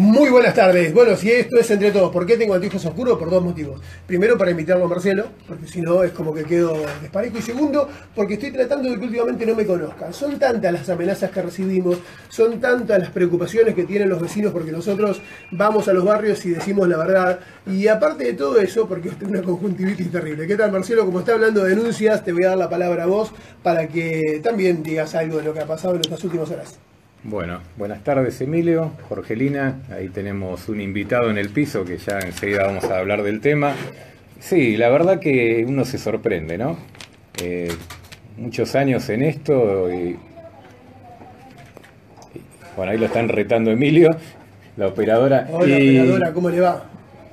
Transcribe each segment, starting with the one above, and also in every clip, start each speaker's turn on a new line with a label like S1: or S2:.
S1: Muy buenas tardes. Bueno, si esto es entre todos, ¿por qué tengo anteojos oscuros? Por dos motivos. Primero, para invitarlo a Marcelo, porque si no es como que quedo desparejo. Y segundo, porque estoy tratando de que últimamente no me conozcan. Son tantas las amenazas que recibimos, son tantas las preocupaciones que tienen los vecinos, porque nosotros vamos a los barrios y decimos la verdad. Y aparte de todo eso, porque tengo una conjuntivitis terrible. ¿Qué tal, Marcelo? Como está hablando de denuncias, te voy a dar la palabra a vos para que también digas algo de lo que ha pasado en estas últimas horas.
S2: Bueno, buenas tardes Emilio, Jorgelina, ahí tenemos un invitado en el piso que ya enseguida vamos a hablar del tema. Sí, la verdad que uno se sorprende, ¿no? Muchos años en esto y bueno, ahí lo están retando Emilio, la operadora.
S1: Hola, operadora, ¿cómo le va?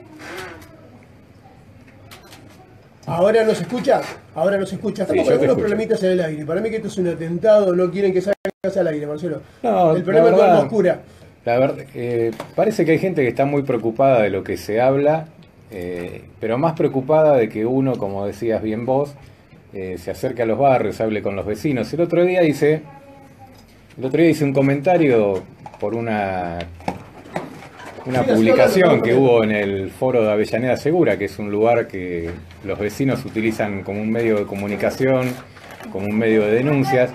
S1: ¿Ahora no se escucha? Ahora no se escucha. Estamos con algunos problemitas en el aire. Para mí que esto es un atentado, no quieren que salgas al aire, Marcelo.
S2: No,
S1: el problema es la oscura.
S2: La verdad, parece que hay gente que está muy preocupada de lo que se habla, pero más preocupada de que uno, como decías bien vos, se acerque a los barrios, hable con los vecinos. El otro día hice un comentario por una publicación que hubo en el foro de Avellaneda Segura, que es un lugar que los vecinos utilizan como un medio de comunicación, como un medio de denuncias.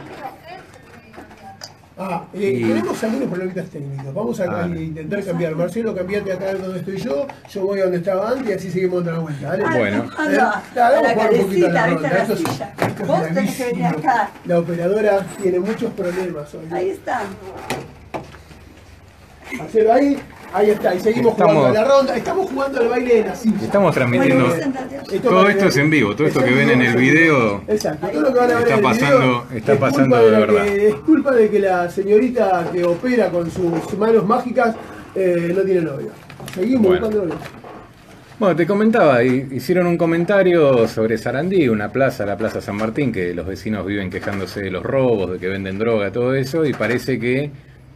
S1: Tenemos algunos problemitas técnicos. Vamos a intentar cambiar. Marcelo, cambiate acá donde estoy yo voy a donde estaba antes y así seguimos otra vuelta. ¿Vale?
S2: Bueno.
S1: Vamos a jugar un poquito a la ronda. Esto es
S3: Vos tenés que venir acá.
S1: La operadora tiene muchos problemas hoy.
S3: Ahí está.
S1: Marcelo, ahí está, y seguimos jugando a la ronda. Estamos jugando al baile de la silla.
S2: Estamos transmitiendo. Todo esto es en vivo, todo esto que ven en el video.
S1: Exacto, todo lo que van a ver
S2: está
S1: en el
S2: pasando,
S1: video
S2: está pasando de verdad.
S1: Es culpa de que la señorita que opera con sus manos mágicas no tiene novio. Seguimos buscando novio.
S2: Bueno, te comentaba, hicieron un comentario sobre Sarandí, la Plaza San Martín, que los vecinos viven quejándose de los robos, de que venden droga, todo eso, y parece que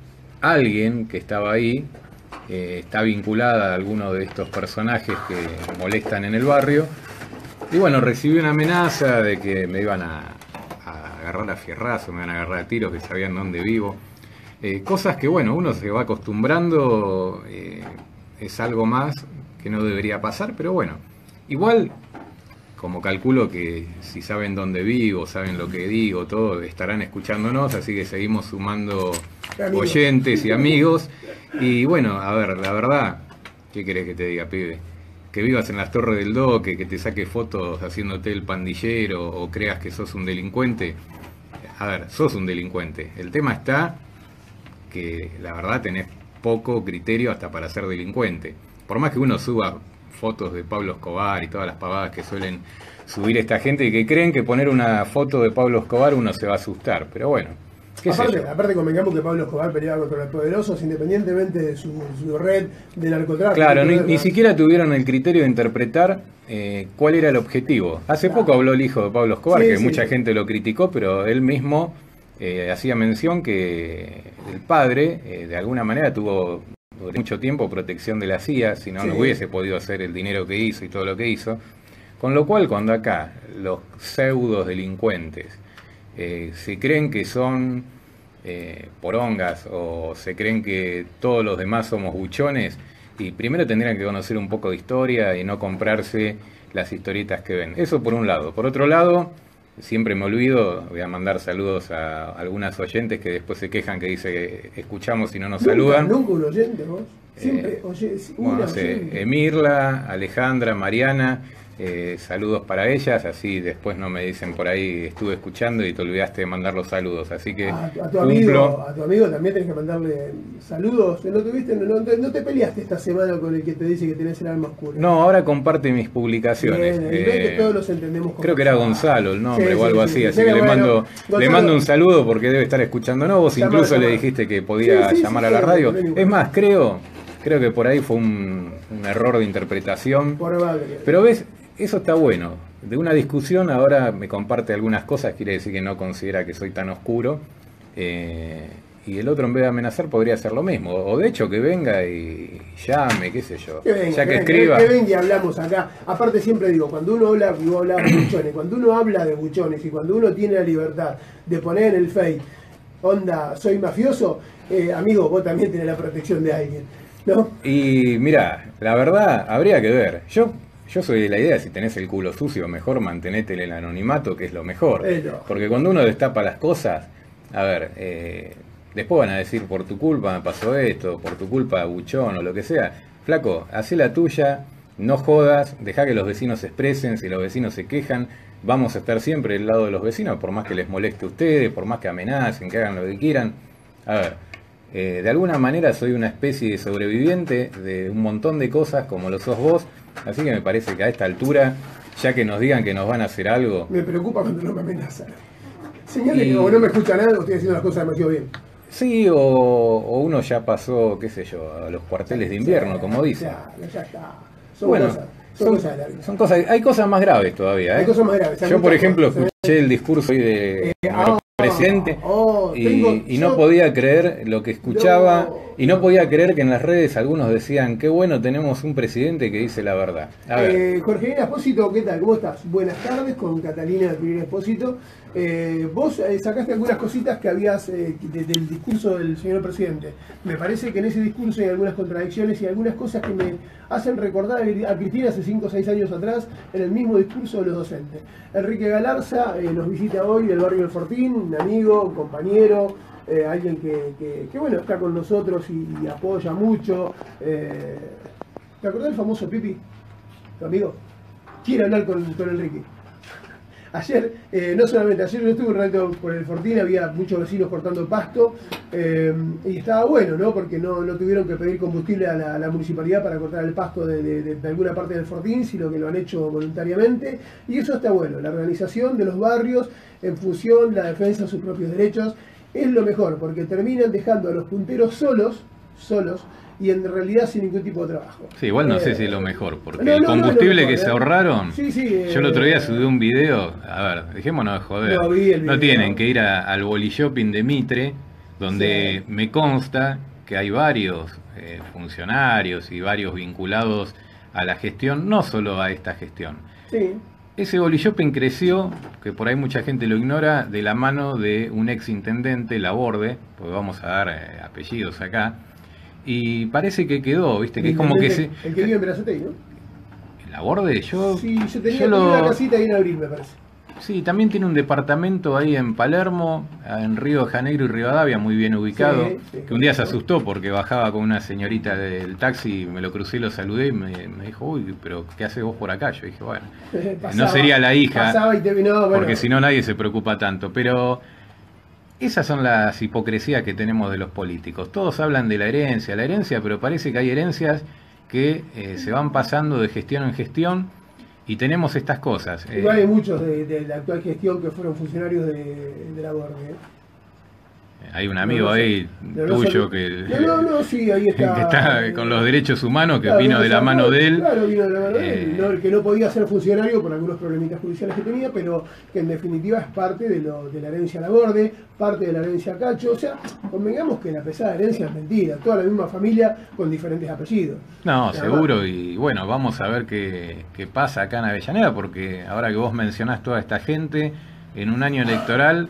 S2: alguien que estaba ahí está vinculada a alguno de estos personajes que molestan en el barrio. Y bueno, recibí una amenaza de que me iban a agarrar a fierrazo, me iban a agarrar a tiros, que sabían dónde vivo. Cosas que bueno, uno se va acostumbrando, es algo más que no debería pasar, pero bueno, igual, como calculo que si saben dónde vivo, saben lo que digo, todo, estarán escuchándonos, así que seguimos sumando oyentes y amigos. Y bueno, a ver, la verdad, ¿qué querés que te diga, pibe? Que vivas en las Torres del Doque, que te saque fotos haciéndote el pandillero o creas que sos un delincuente. A ver, sos un delincuente. El tema está que la verdad tenés poco criterio hasta para ser delincuente. Por más que uno suba fotos de Pablo Escobar y todas las pavadas que suelen subir esta gente y que creen que poner una foto de Pablo Escobar uno se va a asustar, pero bueno.
S1: Aparte convengamos que Pablo Escobar peleaba contra los poderosos independientemente de su red de narcotráfico.
S2: Claro, ni siquiera tuvieron el criterio de interpretar cuál era el objetivo. Hace poco habló el hijo de Pablo Escobar, que mucha gente lo criticó, pero él mismo hacía mención que el padre de alguna manera tuvo durante mucho tiempo protección de la CIA, si no, no hubiese podido hacer el dinero que hizo y todo lo que hizo. Con lo cual, cuando acá los pseudos delincuentes se creen que son porongas o se creen que todos los demás somos buchones, y primero tendrían que conocer un poco de historia y no comprarse las historietas que ven. Eso por un lado. Por otro lado, siempre me olvido, voy a mandar saludos a algunas oyentes que después se quejan que dice escuchamos y no nos saludan.
S1: Nunca un oyente, vos. Siempre
S2: Emirla, Alejandra, Mariana, saludos para ellas, así después no me dicen por ahí estuve escuchando y te olvidaste de mandar los saludos, así que
S1: a tu amigo también tenés que mandarle saludos. No te peleaste esta semana con el que te dice que tenés el alma oscura.
S2: No, ahora comparte mis publicaciones.
S1: Que todos los entendemos.
S2: Creo que era Gonzalo el nombre o algo así, así que le mando un saludo porque debe estar escuchándonos. Vos incluso le dijiste que podía llamar a la radio. Es más, creo que por ahí fue un error de interpretación. Pero ves, eso está bueno. De una discusión ahora me comparte algunas cosas, quiere decir que no considera que soy tan oscuro. Y el otro, en vez de amenazar, podría hacer lo mismo. O de hecho que venga y llame, qué sé yo. Escriba.
S1: Que venga y hablamos acá. Aparte siempre digo, cuando uno habla, y vos hablabas de buchones, cuando uno habla de buchones y cuando uno tiene la libertad de poner en el Face, onda, soy mafioso, amigo, vos también tenés la protección de alguien. ¿no?
S2: Y mirá, la verdad, habría que ver. Yo soy de la idea, si tenés el culo sucio, mejor mantenete en el anonimato, que es lo mejor. Porque cuando uno destapa las cosas, a ver, después van a decir, por tu culpa me pasó esto, por tu culpa buchón o lo que sea. Flaco, hacé la tuya, no jodas, dejá que los vecinos se expresen, si los vecinos se quejan, vamos a estar siempre del lado de los vecinos, por más que les moleste a ustedes, por más que amenacen, que hagan lo que quieran. A ver, de alguna manera soy una especie de sobreviviente de un montón de cosas como lo sos vos, así que me parece que a esta altura, ya que nos digan que nos van a hacer algo...
S1: Me preocupa cuando no me amenazan. Señale que como no me escucha nada, estoy haciendo las cosas demasiado bien.
S2: Sí, o uno ya pasó, qué sé yo, a los cuarteles de invierno, como dicen.
S1: Ya está. Son cosas.
S2: Hay cosas más graves todavía.
S1: Hay cosas más graves.
S2: Yo, por ejemplo, escuché el discurso hoy de presidente y no podía creer lo que escuchaba y no podía creer que en las redes algunos decían, qué bueno, tenemos un presidente que dice la verdad. A ver.
S1: Jorgelina Espósito, ¿qué tal? ¿Cómo estás? Buenas tardes, con Catalina Pirina Espósito. Vos sacaste algunas cositas que habías del discurso del señor presidente. Me parece que en ese discurso hay algunas contradicciones y algunas cosas que me hacen recordar a Cristina hace 5 o 6 años atrás en el mismo discurso de los docentes. Enrique Galarza nos visita hoy del barrio del Fortín, un amigo, un compañero, alguien que bueno, está con nosotros y apoya mucho. ¿Te acordás del famoso Pipi, tu amigo? Quiere hablar con Enrique. Ayer, no solamente ayer, yo estuve un rato por el Fortín, había muchos vecinos cortando pasto y estaba bueno, ¿no? Porque no tuvieron que pedir combustible a la municipalidad para cortar el pasto de alguna parte del Fortín, sino que lo han hecho voluntariamente y eso está bueno. La organización de los barrios en función de la defensa de sus propios derechos es lo mejor, porque terminan dejando a los punteros solos y en realidad sin ningún tipo de trabajo.
S2: Sí, igual no sé si es lo mejor, porque el combustible que se ahorraron, yo el otro día subí un video, a ver, dejémonos de joder, no tienen que ir al Boli Shopping de Mitre, donde me consta que hay varios funcionarios y varios vinculados a la gestión, no solo a esta gestión.
S1: Sí.
S2: Ese Boli Shopping creció, que por ahí mucha gente lo ignora, de la mano de un ex intendente, Laborde, porque vamos a dar apellidos acá, y parece que quedó, viste, que es como que se...
S1: El que vive en Berazategui, ¿no?
S2: ¿El Laborde?
S1: Sí, yo tenía una casita ahí en abril, me parece.
S2: Sí, también tiene un departamento ahí en Palermo, en Río de Janeiro y Rivadavia, muy bien ubicado, que un día se asustó porque bajaba con una señorita del taxi, me lo crucé, lo saludé y me dijo, uy, pero ¿qué haces vos por acá? Yo dije, bueno, no sería la hija, porque si no nadie se preocupa tanto, pero esas son las hipocresías que tenemos de los políticos. Todos hablan de la herencia, pero parece que hay herencias que se van pasando de gestión en gestión. Y tenemos estas cosas.
S1: Igual hay muchos de la actual gestión que fueron funcionarios de la Borne.
S2: Hay un amigo ahí tuyo que
S1: sí, ahí está,
S2: que está con los derechos humanos, que vino de la mano de él.
S1: Claro, vino de la mano de él. Que no podía ser funcionario por algunos problemitas judiciales que tenía, pero que en definitiva es parte de la herencia Laborde, parte de la herencia Cacho. O sea, convengamos que la pesada herencia es mentira, toda la misma familia con diferentes apellidos.
S2: No, seguro, y bueno, vamos a ver qué pasa acá en Avellaneda, porque ahora que vos mencionás toda esta gente, en un año electoral...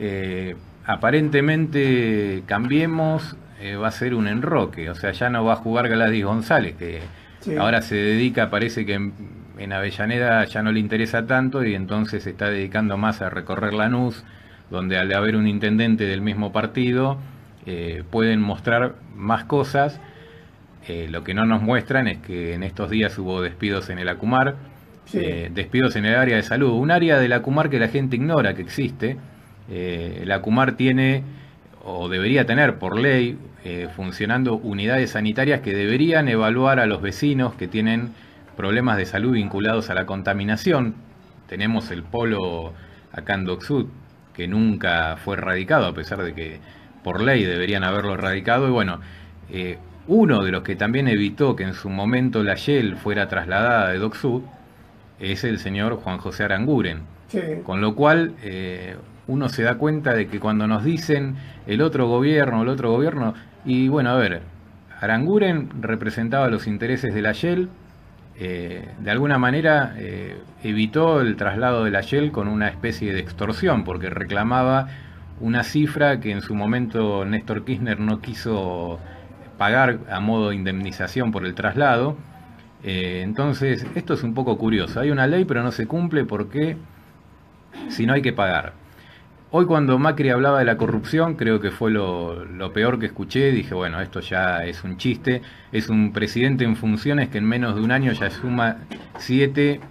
S2: aparentemente Cambiemos va a ser un enroque, o sea, ya no va a jugar Gladys González, que ahora se dedica, parece que en Avellaneda ya no le interesa tanto y entonces se está dedicando más a recorrer Lanús, donde al haber un intendente del mismo partido pueden mostrar más cosas. Lo que no nos muestran es que en estos días hubo despidos en el Acumar, despidos en el área de salud, un área del Acumar que la gente ignora que existe. El Acumar tiene, o debería tener por ley, funcionando unidades sanitarias que deberían evaluar a los vecinos que tienen problemas de salud vinculados a la contaminación. Tenemos el polo acá en Dock Sud, que nunca fue erradicado, a pesar de que por ley deberían haberlo erradicado. Y bueno, uno de los que también evitó que en su momento la Shell fuera trasladada de Dock Sud es el señor Juan José Aranguren. Con lo cual... uno se da cuenta de que cuando nos dicen el otro gobierno, y bueno, a ver, Aranguren representaba los intereses de la Shell, de alguna manera evitó el traslado de la Shell con una especie de extorsión, porque reclamaba una cifra que en su momento Néstor Kirchner no quiso pagar a modo de indemnización por el traslado. Entonces, esto es un poco curioso. Hay una ley, pero no se cumple porque si no hay que pagar. Hoy cuando Macri hablaba de la corrupción, creo que fue lo peor que escuché. Dije, bueno, esto ya es un chiste. Es un presidente en funciones que en menos de un año ya suma 7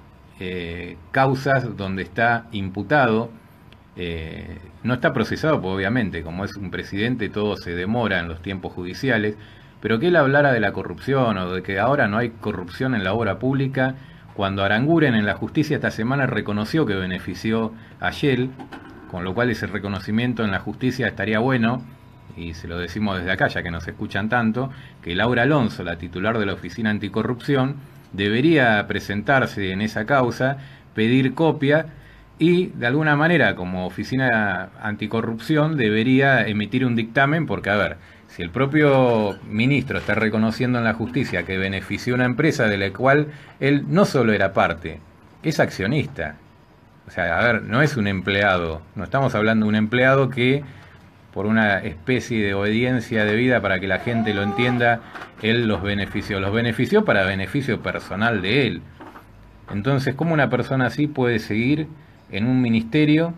S2: causas donde está imputado. No está procesado, pues obviamente, como es un presidente, todo se demora en los tiempos judiciales. Pero que él hablara de la corrupción o de que ahora no hay corrupción en la obra pública, cuando Aranguren en la justicia esta semana reconoció que benefició a Shell, con lo cual ese reconocimiento en la justicia estaría bueno, y se lo decimos desde acá ya que nos escuchan tanto, que Laura Alonso, la titular de la Oficina Anticorrupción, debería presentarse en esa causa, pedir copia y de alguna manera como Oficina Anticorrupción debería emitir un dictamen porque, a ver, si el propio ministro está reconociendo en la justicia que benefició una empresa de la cual él no solo era parte, es accionista. O sea, a ver, no es un empleado, no estamos hablando de un empleado que por una especie de obediencia debida para que la gente lo entienda, él los benefició para beneficio personal de él. Entonces, ¿cómo una persona así puede seguir en un ministerio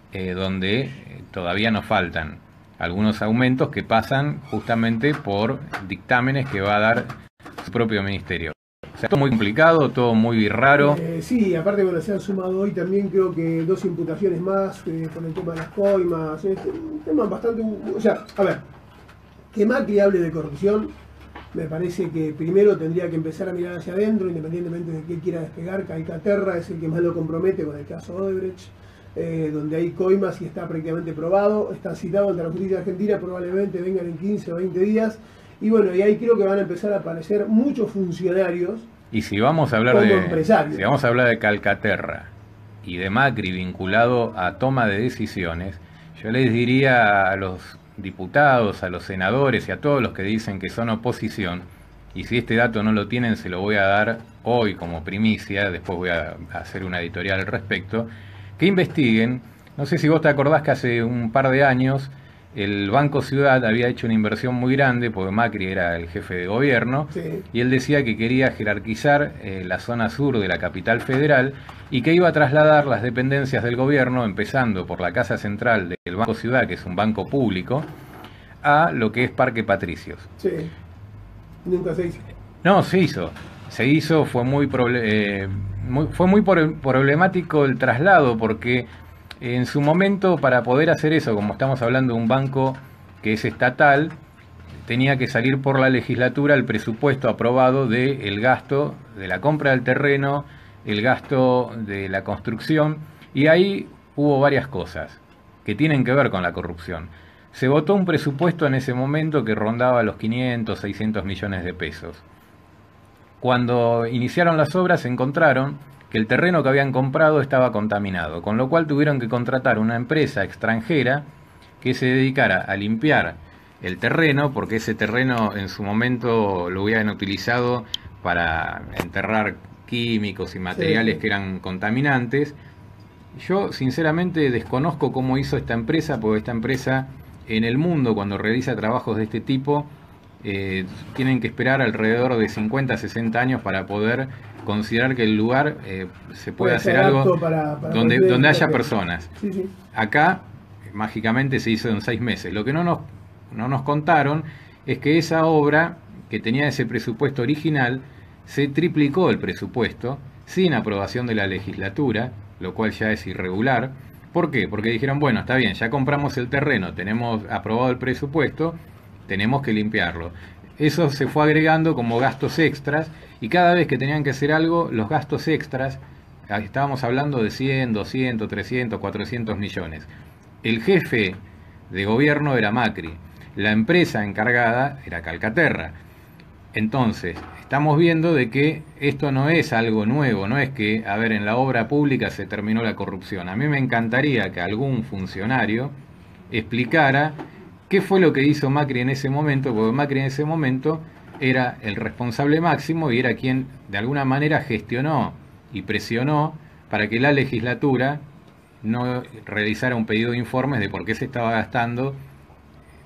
S2: donde todavía nos faltan algunos aumentos que pasan justamente por dictámenes que va a dar su propio ministerio? O sea, todo muy complicado, todo muy raro.
S1: Sí, aparte, bueno, se han sumado hoy también creo que 2 imputaciones más con el tema de las coimas. Un tema bastante... O sea, a ver, que Macri hable de corrupción, me parece que primero tendría que empezar a mirar hacia adentro, independientemente de qué quiera despegar. Calcaterra es el que más lo compromete con el caso Odebrecht, donde hay coimas y está prácticamente probado. Está citado ante la justicia argentina, probablemente vengan en 15 o 20 días. Y bueno, y ahí creo que van a empezar a aparecer muchos funcionarios.
S2: Y si vamos a hablar
S1: como
S2: de
S1: empresarios.
S2: Si vamos a hablar de Calcaterra y de Macri vinculado a toma de decisiones, yo les diría a los diputados, a los senadores y a todos los que dicen que son oposición, y si este dato no lo tienen se lo voy a dar hoy como primicia, después voy a hacer una editorial al respecto, que investiguen. No sé si vos te acordás que hace un par de años el Banco Ciudad había hecho una inversión muy grande, porque Macri era el jefe de gobierno,
S1: Sí.
S2: y él decía que quería jerarquizar la zona sur de la capital federal y que iba a trasladar las dependencias del gobierno, empezando por la Casa Central del Banco Ciudad, que es un banco público, a lo que es Parque Patricios.
S1: Sí. Nunca se hizo.
S2: No, se hizo, fue muy problemático el traslado, porque en su momento, para poder hacer eso, como estamos hablando de un banco que es estatal, tenía que salir por la legislatura el presupuesto aprobado del gasto de la compra del terreno, el gasto de la construcción, y ahí hubo varias cosas que tienen que ver con la corrupción. Se votó un presupuesto en ese momento que rondaba los 500, 600 millones de pesos. Cuando iniciaron las obras se encontraron que el terreno que habían comprado estaba contaminado, con lo cual tuvieron que contratar una empresa extranjera que se dedicara a limpiar el terreno, porque ese terreno en su momento lo habían utilizado para enterrar químicos y materiales que eran contaminantes. Yo sinceramente desconozco cómo hizo esta empresa, porque esta empresa en el mundo cuando realiza trabajos de este tipo tienen que esperar alrededor de 50 a 60 años para poder considerar que el lugar se puede hacer algo para donde haya personas.
S1: Sí, sí.
S2: Acá mágicamente se hizo en 6 meses. Lo que no nos contaron es que esa obra, que tenía ese presupuesto original, se triplicó el presupuesto sin aprobación de la legislatura, lo cual ya es irregular. ¿Por qué? Porque dijeron, bueno, está bien, ya compramos el terreno, tenemos aprobado el presupuesto, tenemos que limpiarlo. Eso se fue agregando como gastos extras, y cada vez que tenían que hacer algo, los gastos extras, estábamos hablando de 100, 200, 300, 400 millones. El jefe de gobierno era Macri, la empresa encargada era Calcaterra. Entonces, estamos viendo de que esto no es algo nuevo, no es que, a ver, en la obra pública se terminó la corrupción. A mí me encantaría que algún funcionario explicara qué fue lo que hizo Macri en ese momento, porque Macri en ese momento era el responsable máximo y era quien de alguna manera gestionó y presionó para que la legislatura no realizara un pedido de informes de por qué se estaba gastando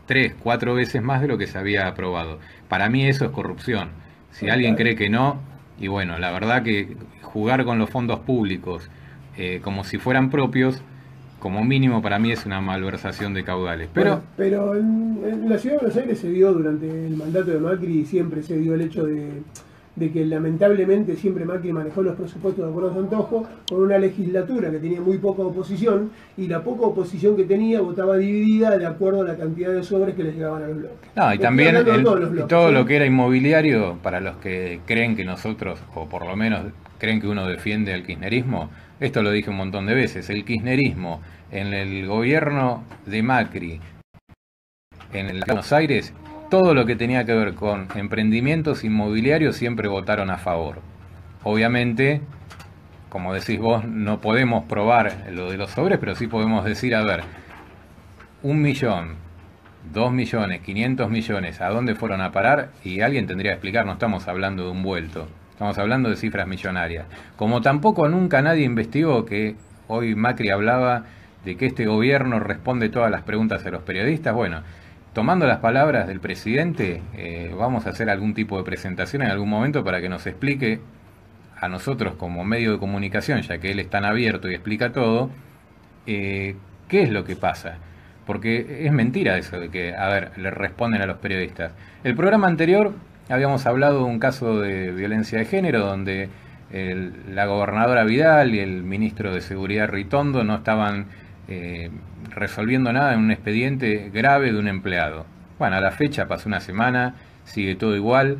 S2: 3, 4 veces más de lo que se había aprobado. Para mí eso es corrupción. Si
S1: Total.
S2: alguien cree que no, y bueno, la verdad que jugar con los fondos públicos como si fueran propios, como mínimo para mí es una malversación de caudales. Pero,
S1: Bueno, pero en la ciudad de Buenos Aires se dio durante el mandato de Macri, siempre se dio el hecho de que lamentablemente siempre Macri manejó los presupuestos de acuerdo a su antojo, con una legislatura que tenía muy poca oposición, y la poca oposición que tenía votaba dividida de acuerdo a la cantidad de sobres que les llegaban a los bloques.
S2: no, y
S1: Estoy
S2: también
S1: hablando de todos los bloques,
S2: todo
S1: ¿sí?
S2: lo que era inmobiliario, para los que creen que nosotros, o por lo menos creen que uno defiende al kirchnerismo, esto lo dije un montón de veces, el kirchnerismo en el gobierno de Macri, en el Buenos Aires, todo lo que tenía que ver con emprendimientos inmobiliarios siempre votaron a favor. Obviamente, como decís vos, no podemos probar lo de los sobres, pero sí podemos decir, a ver, 1 millón, 2 millones, 500 millones, ¿a dónde fueron a parar? Y alguien tendría que explicar, no estamos hablando de un vuelto, estamos hablando de cifras millonarias. Como tampoco nunca nadie investigó, que hoy Macri hablaba de que este gobierno responde todas las preguntas a los periodistas, bueno, tomando las palabras del presidente, vamos a hacer algún tipo de presentación en algún momento para que nos explique a nosotros como medio de comunicación, ya que él es tan abierto y explica todo, qué es lo que pasa. Porque es mentira eso de que, a ver, le responden a los periodistas. El programa anterior habíamos hablado de un caso de violencia de género donde la gobernadora Vidal y el ministro de Seguridad Ritondo no estaban resolviendo nada en un expediente grave de un empleado. Bueno, a la fecha pasó una semana, sigue todo igual.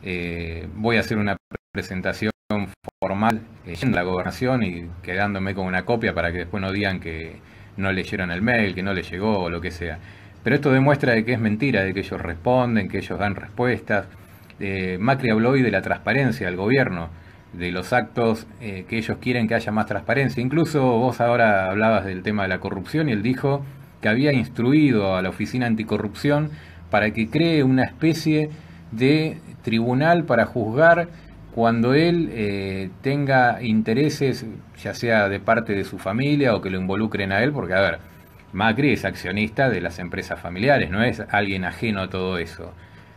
S2: Voy a hacer una presentación formal en la gobernación y quedándome con una copia para que después no digan que no leyeron el mail, que no les llegó o lo que sea. Pero esto demuestra de que es mentira, de que ellos responden, que ellos dan respuestas. Macri habló hoy de la transparencia del gobierno, de los actos que ellos quieren que haya más transparencia. Incluso vos ahora hablabas del tema de la corrupción y él dijo que había instruido a la Oficina Anticorrupción para que cree una especie de tribunal para juzgar cuando él tenga intereses, ya sea de parte de su familia o que lo involucren a él, porque a ver, Macri es accionista de las empresas familiares, no es alguien ajeno a todo eso.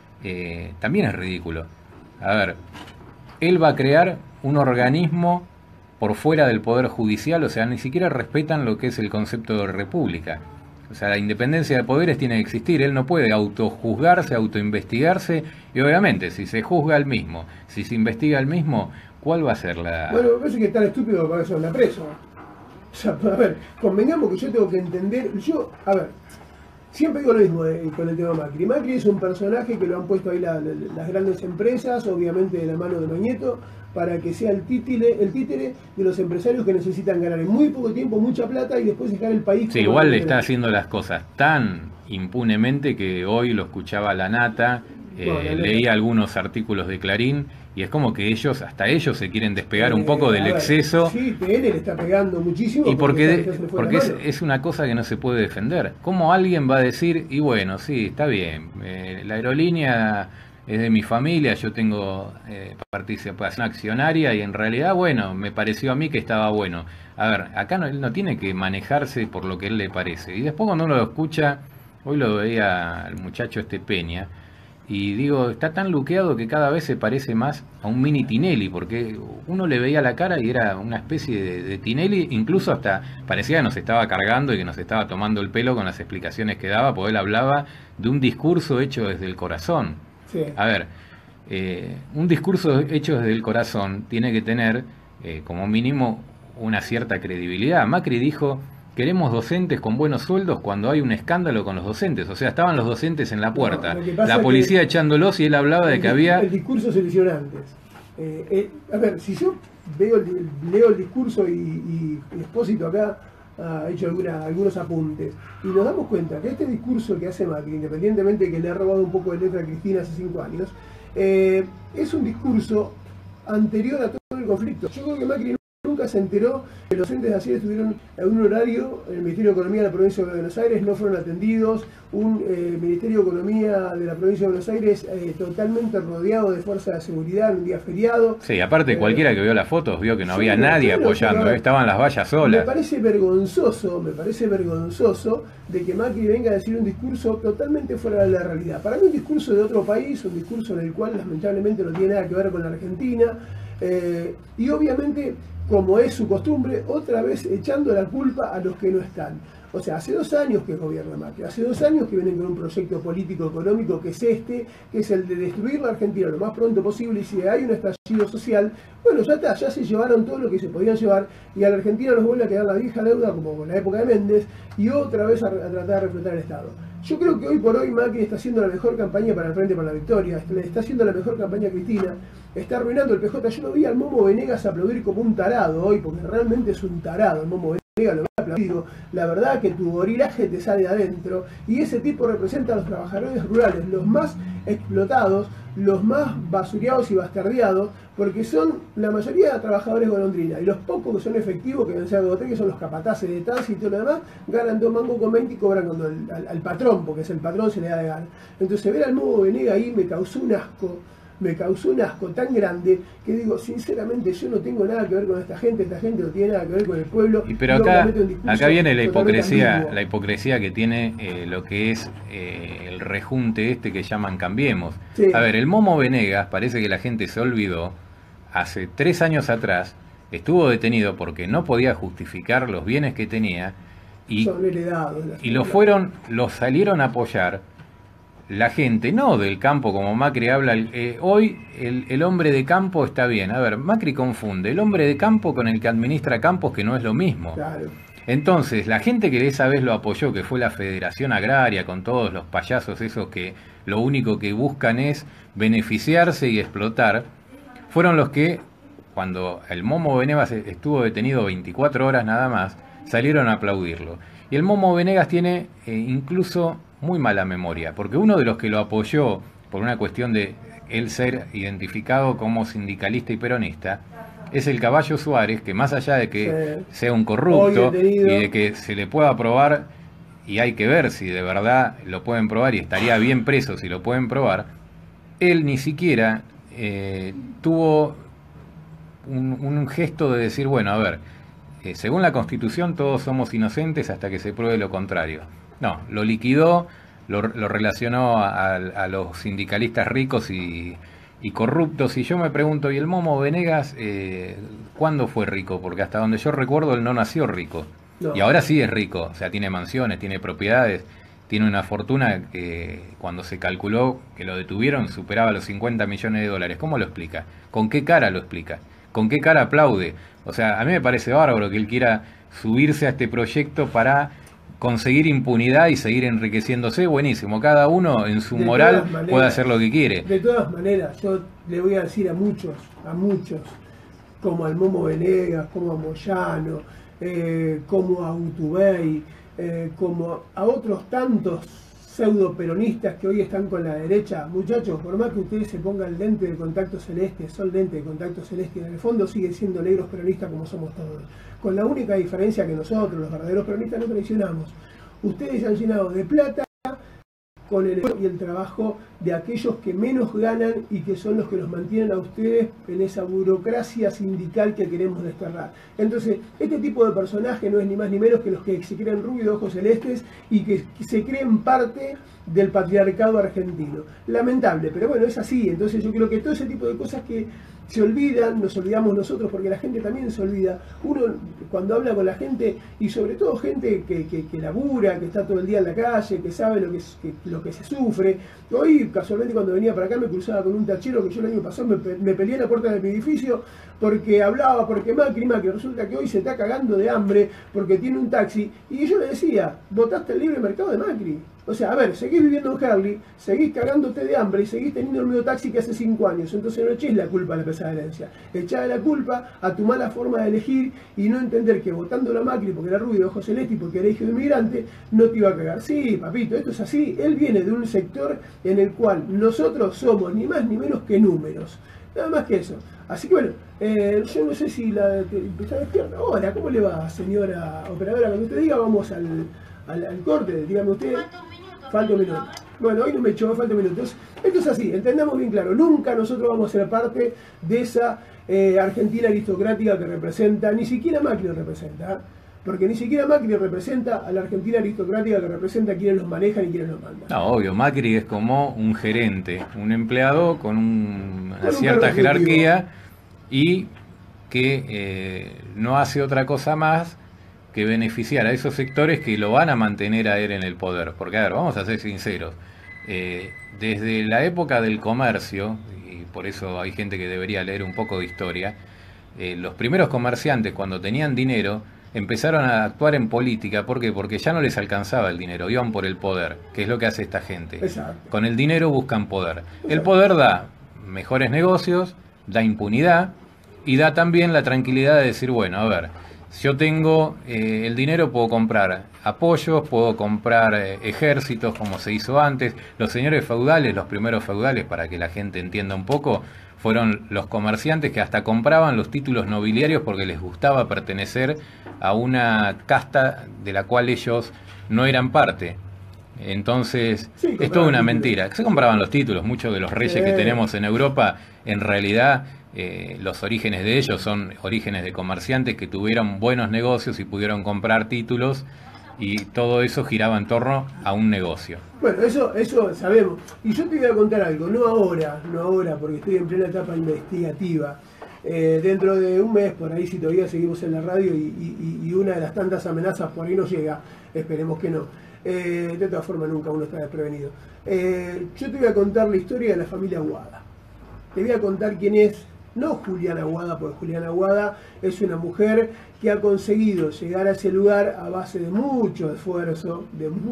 S2: También es ridículo. A ver, él va a crear un organismo por fuera del Poder Judicial, o sea, ni siquiera respetan lo que es el concepto de república. O sea, la independencia de poderes tiene que existir, él no puede autojuzgarse, autoinvestigarse, y obviamente, si se juzga al mismo, si se investiga al mismo, ¿cuál va a ser la...?
S1: Bueno, me parece que es tan estúpido para eso anda preso. O sea, a ver, convengamos que yo tengo que entender, a ver, siempre digo lo mismo con el tema Macri. Macri es un personaje que lo han puesto ahí las grandes empresas, obviamente de la mano de Mañeto, para que sea el títere de los empresarios que necesitan ganar en muy poco tiempo mucha plata y después dejar el país.
S2: Sí, igual le está haciendo las cosas tan impunemente que hoy lo escuchaba La Nata, leía algunos artículos de Clarín y es como que hasta ellos se quieren despegar un poco del exceso.
S1: Sí, TN le está pegando muchísimo.
S2: Y porque es una cosa que no se puede defender. ¿Cómo alguien va a decir, y bueno, sí, está bien, la aerolínea es de mi familia, yo tengo participación accionaria y en realidad, bueno, me pareció a mí que estaba bueno? A ver, acá él no tiene que manejarse por lo que él le parece. Y después cuando uno lo escucha, hoy lo veía al muchacho Peña, y digo, está tan luqueado que cada vez se parece más a un mini Tinelli, porque uno le veía la cara y era una especie de Tinelli, incluso hasta parecía que nos estaba cargando y que nos estaba tomando el pelo con las explicaciones que daba, porque él hablaba de un discurso hecho desde el corazón.
S1: Sí.
S2: A ver, un discurso hecho desde el corazón tiene que tener como mínimo una cierta credibilidad. Macri dijo: queremos docentes con buenos sueldos cuando hay un escándalo con los docentes. O sea, estaban los docentes en la puerta, la policía echándolos y él hablaba de que había...
S1: El discurso se lo hicieron antes. A ver, si yo leo el discurso y Expósito acá ha hecho algunos apuntes, y nos damos cuenta que este discurso que hace Macri, independientemente de que le ha robado un poco de letra a Cristina hace 5 años, es un discurso anterior a todo el conflicto. Yo creo que Macri nunca se enteró que los entes de Hacienda estuvieron en un horario en el Ministerio de Economía de la Provincia de Buenos Aires, no fueron atendidos, un Ministerio de Economía de la Provincia de Buenos Aires totalmente rodeado de fuerzas de seguridad en un día feriado.
S2: Sí, aparte cualquiera que vio las fotos vio que no había nadie apoyando, estaban las vallas solas.
S1: Me parece vergonzoso de que Macri venga a decir un discurso totalmente fuera de la realidad. Para mí un discurso de otro país, un discurso en el cual lamentablemente no tiene nada que ver con la Argentina, y obviamente, como es su costumbre, otra vez echando la culpa a los que no están. O sea, hace 2 años que gobierna Macri, hace 2 años que vienen con un proyecto político-económico que es que es el de destruir la Argentina lo más pronto posible, y si hay un estallido social, bueno, ya está, ya se llevaron todo lo que se podían llevar, y a la Argentina nos vuelve a quedar la vieja deuda como con la época de Méndez, y otra vez a tratar de reflotar el Estado. Yo creo que hoy por hoy Macri está haciendo la mejor campaña para el Frente para la Victoria, está haciendo la mejor campaña Cristina, está arruinando el PJ. Yo lo vi al Momo Venegas aplaudir como un tarado hoy, porque realmente es un tarado el Momo Venegas, lo aplaudido. La verdad que tu gorilaje te sale de adentro, y ese tipo representa a los trabajadores rurales, los más explotados, los más basureados y bastardeados, porque son la mayoría de trabajadores golondrina, y los pocos que son efectivos, que deben ser de que son los capataces de taxi y todo lo demás, ganan 2 mangos con 20 y cobran cuando al patrón, porque es el patrón, se le da de gana. Entonces ver al Momo Venegas ahí me causó un asco tan grande que digo, sinceramente, yo no tengo nada que ver con esta gente no tiene nada que ver con el pueblo.
S2: Pero acá viene la hipocresía que tiene lo que es el rejunte este que llaman Cambiemos. Sí. A ver, el Momo Venegas, parece que la gente se olvidó, hace 3 años atrás estuvo detenido porque no podía justificar los bienes que tenía, y
S1: son heredados,
S2: y lo salieron a apoyar la gente, no del campo como Macri habla. Hoy el hombre de campo está bien. A ver, Macri confunde el hombre de campo con el que administra campos, que no es lo mismo.
S1: Claro.
S2: Entonces, la gente que esa vez lo apoyó, que fue la Federación Agraria, con todos los payasos esos que lo único que buscan es beneficiarse y explotar, fueron los que, cuando el Momo Venegas estuvo detenido 24 horas nada más, salieron a aplaudirlo. Y el Momo Venegas tiene incluso muy mala memoria, porque uno de los que lo apoyó por una cuestión de él ser identificado como sindicalista y peronista es el Caballo Suárez, que más allá de que sea un corrupto y de que se le pueda probar, y hay que ver si de verdad lo pueden probar, y estaría bien preso si lo pueden probar, él ni siquiera tuvo un gesto de decir, bueno, a ver, según la Constitución todos somos inocentes hasta que se pruebe lo contrario. No, lo liquidó, lo relacionó a los sindicalistas ricos y corruptos. Y yo me pregunto, ¿y el Momo Venegas cuándo fue rico? Porque hasta donde yo recuerdo él no nació rico. No. Y ahora sí es rico, o sea, tiene mansiones, tiene propiedades, tiene una fortuna que cuando se calculó que lo detuvieron superaba los 50 millones de dólares. ¿Cómo lo explica? ¿Con qué cara lo explica? ¿Con qué cara aplaude? O sea, a mí me parece bárbaro que él quiera subirse a este proyecto para conseguir impunidad y seguir enriqueciéndose. Buenísimo, cada uno en su moral puede hacer lo que quiere.
S1: De todas maneras, yo le voy a decir a muchos, como al Momo Venegas, como a Moyano, como a Utubey, como a otros tantos pseudo peronistas que hoy están con la derecha. Muchachos, por más que ustedes se pongan lente de contacto celeste, son lente de contacto celeste, en el fondo siguen siendo negros peronistas como somos todos, con la única diferencia que nosotros, los verdaderos peronistas, no traicionamos. Ustedes se han llenado de plata con el esfuerzo y el trabajo de aquellos que menos ganan y que son los que los mantienen a ustedes en esa burocracia sindical que queremos desterrar. Entonces, este tipo de personaje no es ni más ni menos que los que se creen rubios de ojos celestes y que se creen parte del patriarcado argentino. Lamentable, pero bueno, es así. Entonces yo creo que todo ese tipo de cosas que se olvidan, nos olvidamos nosotros, porque la gente también se olvida. Uno cuando habla con la gente, y sobre todo gente que labura, que está todo el día en la calle, que sabe lo que se sufre. Hoy, casualmente, cuando venía para acá me cruzaba con un tachero que yo el año pasado me peleé en la puerta de mi edificio porque hablaba, porque Macri, resulta que hoy se está cagando de hambre porque tiene un taxi, y yo le decía, votaste el libre mercado de Macri. O sea, a ver, seguís viviendo en Harley, seguís cagándote de hambre y seguís teniendo el mismo taxi que hace 5 años. Entonces no eches la culpa a la pesada herencia. Echá la culpa a tu mala forma de elegir y no entender que votando a Macri porque era rubio de ojos celestes y porque era hijo de inmigrante, no te iba a cagar. Sí, papito, esto es así. Él viene de un sector en el cual nosotros somos ni más ni menos que números. nada más que eso. Así que bueno, yo no sé si está despierta. Hola, ¿cómo le va, señora operadora? Cuando usted diga, vamos al corte, dígame usted. Falta un minuto. Bueno, hoy no me echó, falta un minuto. Esto es así, entendamos bien claro, nunca nosotros vamos a ser parte de esa Argentina aristocrática que representa, ni siquiera Macri representa, ¿eh? Porque ni siquiera Macri representa a la Argentina aristocrática que representa a quienes los manejan y quienes los mandan.
S2: No, obvio, Macri es como un gerente, un empleado con una cierta jerarquía y que no hace otra cosa más que beneficiar a esos sectores que lo van a mantener a él en el poder. Porque, a ver, vamos a ser sinceros, desde la época del comercio, y por eso hay gente que debería leer un poco de historia, los primeros comerciantes cuando tenían dinero empezaron a actuar en política. ¿Por qué? Porque ya no les alcanzaba el dinero, iban por el poder, que es lo que hace esta gente.
S1: Exacto.
S2: Con el dinero buscan poder. El poder da mejores negocios, da impunidad y da también la tranquilidad de decir, bueno, a ver, si yo tengo el dinero, puedo comprar apoyos, puedo comprar ejércitos como se hizo antes. Los señores feudales, los primeros feudales, para que la gente entienda un poco, fueron los comerciantes que hasta compraban los títulos nobiliarios porque les gustaba pertenecer a una casta de la cual ellos no eran parte. Entonces, sí, es toda una mentira. Se compraban los títulos, muchos de los reyes que tenemos en Europa, en realidad los orígenes de ellos son orígenes de comerciantes que tuvieron buenos negocios y pudieron comprar títulos, y todo eso giraba en torno a un negocio.
S1: Bueno, eso sabemos. Y yo te voy a contar algo, no ahora, porque estoy en plena etapa investigativa. Dentro de un mes, por ahí, si todavía seguimos en la radio y una de las tantas amenazas por ahí no llega, esperemos que no. De todas formas, nunca uno está desprevenido. Yo te voy a contar la historia de la familia Aguada. Te voy a contar quién es, no Juliana Aguada, porque Juliana Aguada es una mujer que ha conseguido llegar a ese lugar a base de mucho esfuerzo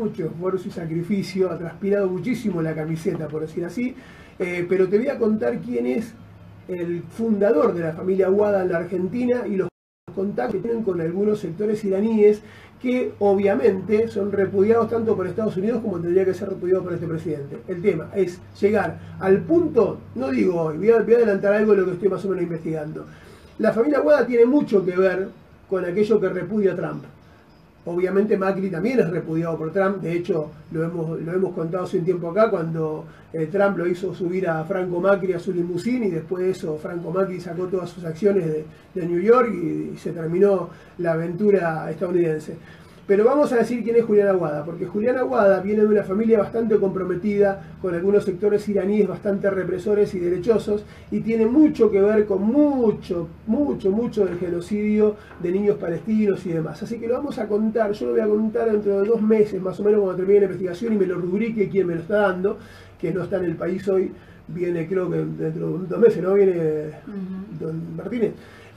S1: y sacrificio, ha transpirado muchísimo la camiseta, por decir así, pero te voy a contar quién es el fundador de la familia Aguada en la Argentina y los contactos que tienen con algunos sectores iraníes que obviamente son repudiados tanto por Estados Unidos como tendría que ser repudiado por este presidente. El tema es llegar al punto, no digo hoy, voy a adelantar algo de lo que estoy más o menos investigando. La familia Aguada tiene mucho que ver con aquello que repudia a Trump. Obviamente Macri también es repudiado por Trump, de hecho lo hemos contado hace un tiempo acá cuando Trump lo hizo subir a Franco Macri a su limusín y después de eso Franco Macri sacó todas sus acciones de New York y se terminó la aventura estadounidense. Pero vamos a decir quién es Juliana Aguada, porque Juliana Aguada viene de una familia bastante comprometida con algunos sectores iraníes bastante represores y derechosos y tiene mucho que ver con mucho del genocidio de niños palestinos y demás. Así que lo vamos a contar, yo lo voy a contar dentro de 2 meses más o menos cuando termine la investigación y me lo rubrique quien me lo está dando, que no está en el país hoy, viene creo que dentro de 2 meses, ¿no? Viene don Martínez.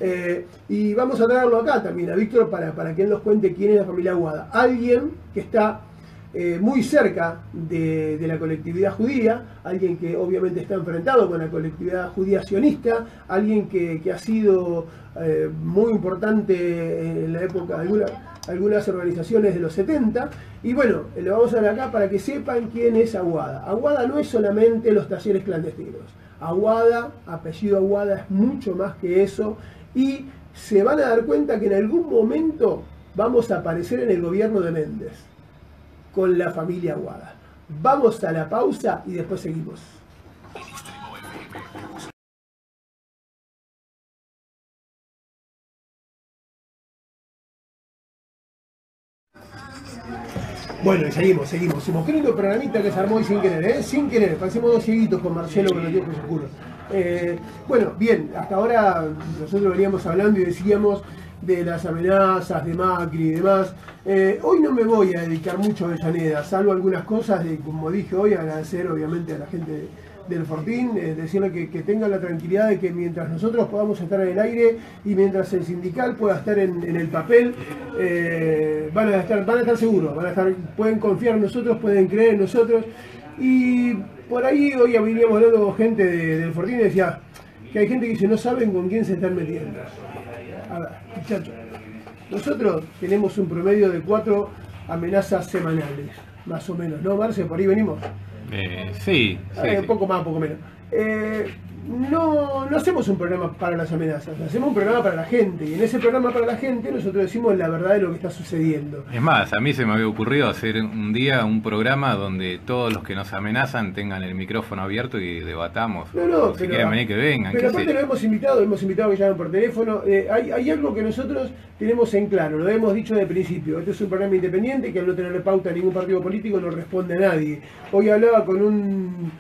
S1: Y vamos a traerlo acá también, a Víctor, para que él nos cuente quién es la familia Aguada. Alguien que está muy cerca de la colectividad judía, alguien que obviamente está enfrentado con la colectividad judía sionista, alguien que ha sido muy importante en la época de algunas organizaciones de los 70. Y bueno, lo vamos a ver acá para que sepan quién es Aguada. Aguada no es solamente los talleres clandestinos. Aguada, apellido Aguada, es mucho más que eso. Y se van a dar cuenta que en algún momento vamos a aparecer en el gobierno de Méndez con la familia Aguada. Vamos a la pausa y después seguimos. Bueno, y seguimos. Hicimos qué lindo programita que se armó hoy sin querer, sin querer. Parecemos 2 cieguitos con Marcelo con los ojos oscuros. Bueno, bien, hasta ahora nosotros veníamos hablando y decíamos de las amenazas de Macri y demás. Hoy no me voy a dedicar mucho a Avellaneda, salvo algunas cosas, como dije hoy, agradecer obviamente a la gente del Fortín, decirle que tengan la tranquilidad de que mientras nosotros podamos estar en el aire y mientras el sindical pueda estar en el papel, van a estar seguros, pueden confiar en nosotros, pueden creer en nosotros. Y por ahí hoy veníamos hablando con gente del Fortín y decía que hay gente que dice no saben con quién se están metiendo. A ver, muchachos, nosotros tenemos un promedio de 4 amenazas semanales, más o menos, ¿no, Marce? Por ahí venimos.
S2: Sí.
S1: Poco más, poco menos. no hacemos un programa para las amenazas, hacemos un programa para la gente, y en ese programa para la gente nosotros decimos la verdad de lo que está sucediendo.
S2: Es más, a mí se me había ocurrido hacer un día un programa donde todos los que nos amenazan tengan el micrófono abierto y debatamos.
S1: No,
S2: si quieren venir, que vengan.
S1: Pero aparte lo hemos invitado que llamen por teléfono. Hay algo que nosotros tenemos en claro, lo hemos dicho desde el principio. Este es un programa independiente que al no tenerle pauta a ningún partido político no responde a nadie. Hoy hablaba con un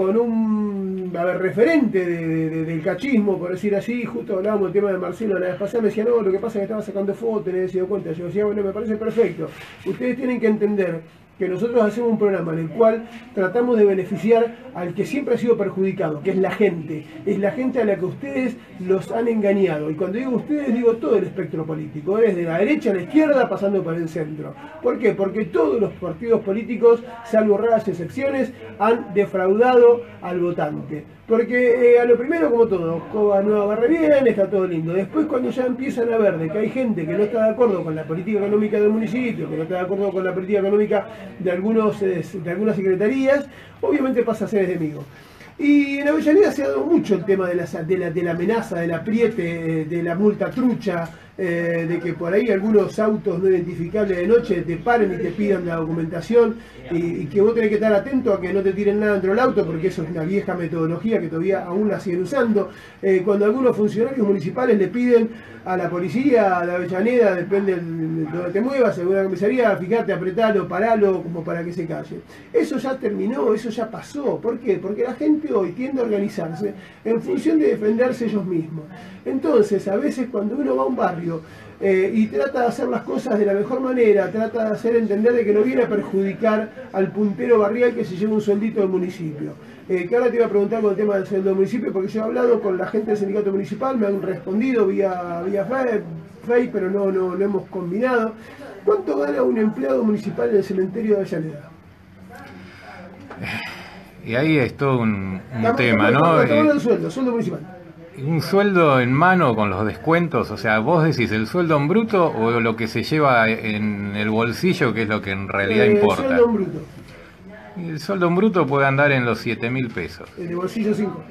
S1: referente del cachismo, por decir así, justo hablábamos del tema de Marcelo la vez pasada, me decía, no, lo que pasa es que estaba sacando fotos, no he sido cuenta. Yo decía, bueno, me parece perfecto. Ustedes tienen que entender que nosotros hacemos un programa en el cual tratamos de beneficiar al que siempre ha sido perjudicado, que es la gente a la que ustedes los han engañado. Y cuando digo ustedes, digo todo el espectro político, desde la derecha a la izquierda, pasando por el centro. ¿Por qué? Porque todos los partidos políticos, salvo raras excepciones, han defraudado al votante. Porque a lo primero, como todo, Coba Nueva barre bien, está todo lindo. Después, cuando ya empiezan a ver de que hay gente que no está de acuerdo con la política económica del municipio, que no está de acuerdo con la política económica de algunas secretarías, obviamente pasa a ser enemigo. Y en Avellaneda se ha dado mucho el tema de la amenaza, del apriete, de la multa trucha, de que por ahí algunos autos no identificables de noche te paren y te pidan la documentación y que vos tenés que estar atento a que no te tiren nada dentro del auto, porque eso es una vieja metodología que todavía aún la siguen usando. Cuando algunos funcionarios municipales le piden a la policía de Avellaneda, depende de donde te muevas, en una comisaría, fíjate, apretalo, paralo, como para que se calle. Eso ya terminó, eso ya pasó. ¿Por qué? Porque la gente hoy tiende a organizarse en función de defenderse ellos mismos. Entonces, a veces cuando uno va a un barrio y trata de hacer las cosas de la mejor manera, trata de hacer entender de que no viene a perjudicar al puntero barrial que se lleva un sueldito del municipio. Que ahora te iba a preguntar con el tema del sueldo del municipio, porque yo he hablado con la gente del sindicato municipal, me han respondido vía Face, pero no hemos combinado. ¿Cuánto gana un empleado municipal en el cementerio de Avellaneda?
S2: Y ahí es todo un tema, ¿no?
S1: Sueldo municipal.
S2: Un sueldo en mano con los descuentos, o sea, vos decís el sueldo en bruto o lo que se lleva en el bolsillo, que es lo que en realidad importa.
S1: El sueldo en bruto.
S2: El sueldo en bruto puede andar en los 7.000 pesos.
S1: ¿En el bolsillo 5?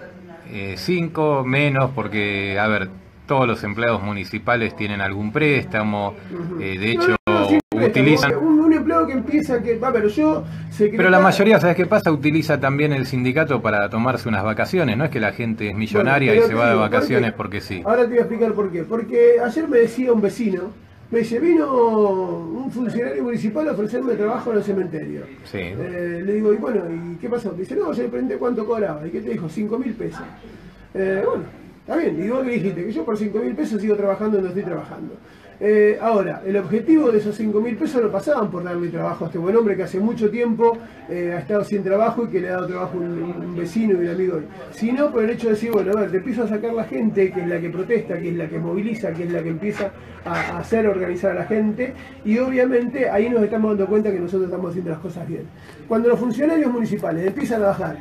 S2: 5 menos, porque, a ver, todos los empleados municipales tienen algún préstamo, de hecho utilizan...
S1: Un empleado que empieza, pero yo...
S2: Pero la mayoría, ¿sabes qué pasa? Utiliza también el sindicato para tomarse unas vacaciones, no es que la gente es millonaria y se va de vacaciones porque sí.
S1: Ahora te voy a explicar por qué. Porque ayer me decía un vecino, me dice, vino un funcionario municipal a ofrecerme trabajo en el cementerio.
S2: Sí.
S1: Le digo, y bueno, ¿y qué pasó? Dice, no, yo le pregunté cuánto cobraba. ¿Y qué te dijo? 5.000 pesos. Bueno, está bien. Y vos que dijiste, que yo por 5.000 pesos sigo trabajando donde estoy trabajando. Ahora, el objetivo de esos 5.000 pesos no pasaban por darle trabajo a este buen hombre que hace mucho tiempo ha estado sin trabajo y que le ha dado trabajo a un vecino y un amigo, sino por el hecho de decir, bueno, a ver, te empiezo a sacar la gente, que es la que protesta, que es la que moviliza, que es la que empieza a hacer organizar a la gente, y obviamente ahí nos estamos dando cuenta que nosotros estamos haciendo las cosas bien. Cuando los funcionarios municipales empiezan a bajar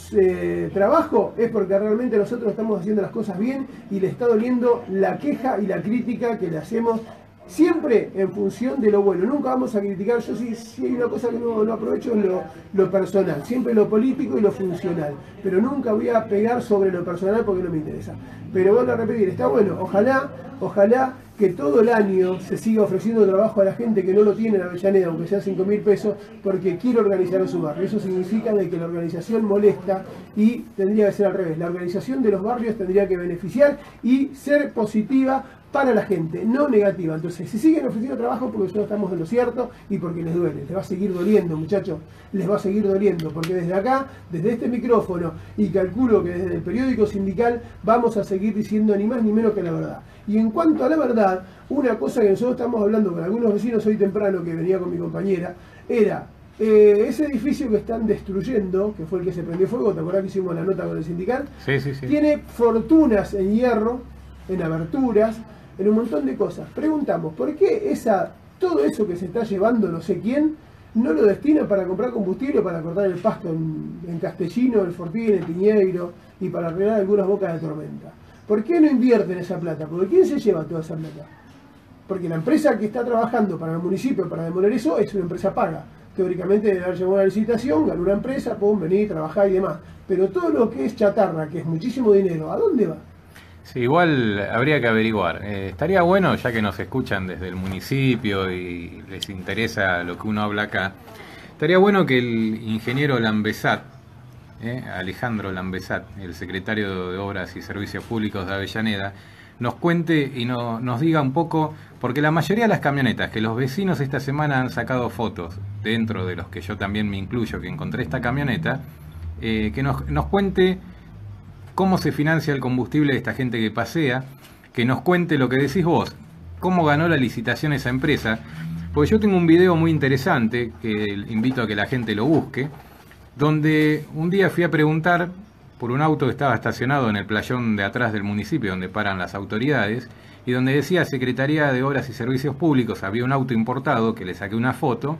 S1: trabajo, es porque realmente nosotros estamos haciendo las cosas bien y le está doliendo la queja y la crítica que le hacemos siempre en función de lo bueno. Nunca vamos a criticar, yo sí hay una cosa que no aprovecho, es lo personal, siempre lo político y lo funcional, pero nunca voy a pegar sobre lo personal porque no me interesa. Pero vuelvo a repetir, está bueno, ojalá que todo el año se siga ofreciendo trabajo a la gente que no lo tiene en Avellaneda, aunque sea 5.000 pesos, porque quiere organizar en su barrio. Eso significa de que la organización molesta y tendría que ser al revés. La organización de los barrios tendría que beneficiar y ser positiva para la gente, no negativa. Entonces, si siguen ofreciendo trabajo, porque nosotros estamos en lo cierto y porque les duele. Les va a seguir doliendo, muchachos. Les va a seguir doliendo, porque desde acá, desde este micrófono, y calculo que desde el periódico sindical, vamos a seguir diciendo ni más ni menos que la verdad. Y en cuanto a la verdad, una cosa que nosotros estamos hablando con algunos vecinos hoy temprano, que venía con mi compañera, era ese edificio que están destruyendo, que fue el que se prendió fuego, ¿te acordás que hicimos la nota con el sindical?
S2: Sí.
S1: Tiene fortunas en hierro, en aberturas, en un montón de cosas. Preguntamos, ¿por qué todo eso que se está llevando no sé quién no lo destina para comprar combustible, para cortar el pasto en Castellino, el Fortín, el Piñeiro y para arreglar algunas bocas de tormenta? ¿Por qué no invierten esa plata? Porque ¿quién se lleva toda esa plata? Porque la empresa que está trabajando para el municipio, para demoler eso, es una empresa paga. teóricamente debe haber llegado una licitación, ganó una empresa, pum, vení, trabajá y demás. Pero todo lo que es chatarra, que es muchísimo dinero, ¿a dónde va?
S2: Sí, igual habría que averiguar. Estaría bueno, ya que nos escuchan desde el municipio y les interesa lo que uno habla acá, estaría bueno que el ingeniero Lambesat, Alejandro Lambesat, el secretario de Obras y Servicios Públicos de Avellaneda, nos cuente y nos diga un poco, porque la mayoría de las camionetas que los vecinos esta semana han sacado fotos, dentro de los que yo también me incluyo, que encontré esta camioneta, que nos cuente cómo se financia el combustible de esta gente que pasea, que nos cuente lo que decís vos, cómo ganó la licitación esa empresa, porque yo tengo un video muy interesante, que invito a que la gente lo busque, donde un día fui a preguntar por un auto que estaba estacionado en el playón de atrás del municipio, donde paran las autoridades, y donde decía Secretaría de Obras y Servicios Públicos, había un auto importado, que le saqué una foto,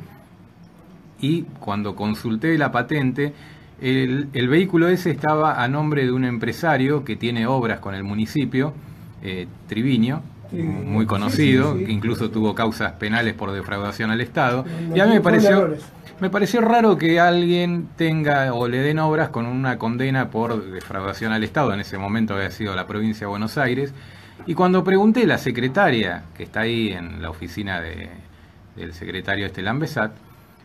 S2: y cuando consulté la patente, el vehículo ese estaba a nombre de un empresario que tiene obras con el municipio, Triviño, muy conocido, que incluso tuvo causas penales por defraudación al Estado. Y a mí me pareció raro que alguien tenga o le den obras con una condena por defraudación al Estado. En ese momento había sido la provincia de Buenos Aires. Y cuando pregunté, la secretaria, que está ahí en la oficina del secretario Lambesat,